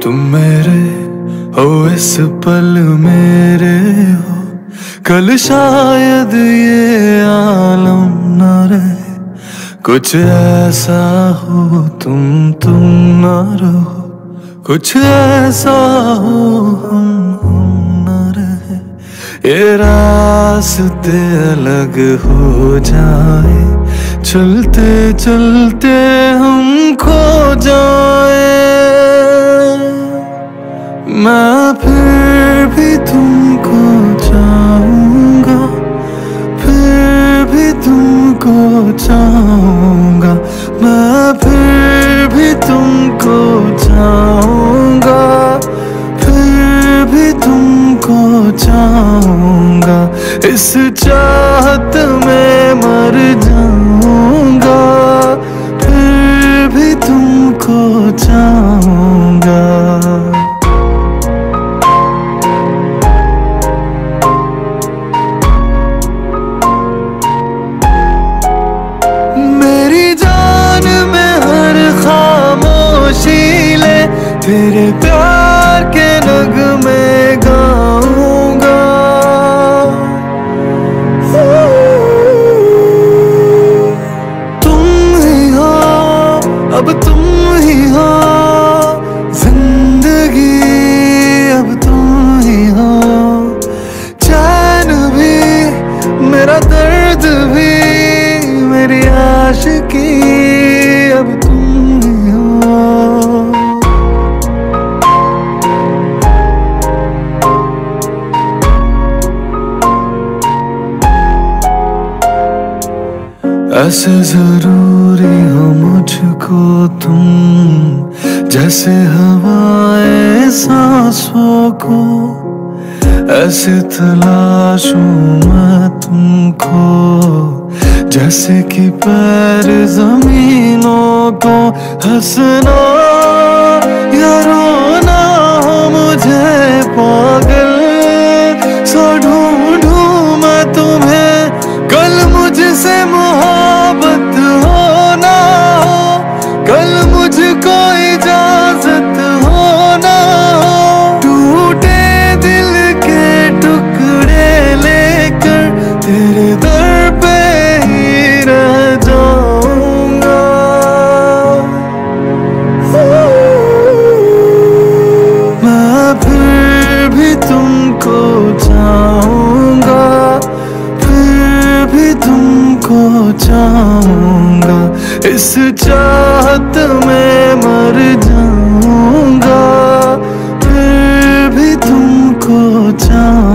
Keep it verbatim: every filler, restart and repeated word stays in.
तुम मेरे हो इस पल मेरे हो, कल शायद ये आलम न रहे। कुछ ऐसा हो तुम तुम न रहो, कुछ ऐसा हो हम हम न रहे। ये रास्ते अलग हो जाए, चलते चलते हम खो जाए। मैं फिर भी तुमको चाहूंगा, फिर भी तुमको चाहूंगा। मैं फिर भी तुमको चाहूंगा, फिर भी तुमको चाहूंगा। इस चाहत में मर जाऊंगा, फिर भी तुमको चाहूंगा। तेरे प्यार के नगमे गाऊंगा। तुम ही हो, अब तुम ही हो जिंदगी, अब तुम ही हो। चैन भी मेरा दर्द भी मेरी आशिकी, अब तुम ही हो। ऐसे जरूरी हो मुझको तुम, जैसे हवाएं सांसों को। ऐसे तलाशूं मैं तुमको, जैसे कि पैर जमीनों को। हंसना या रोना हो मुझे पागल सा ढूंढूं मैं तुम्हें। कल मुझसे मोहब्बत हो ना हो, कल मुझको इजाजत हो ना हो। टूटे दिल के टुकड़े लेकर तेरे दर पे ही रह जाऊंगा। मैं फिर भी तुमको चाहूंगा, फिर भी तुमको चाहूंगा। इस चाहत में मर जाऊंगा, फिर भी तुमको चाहूंगा।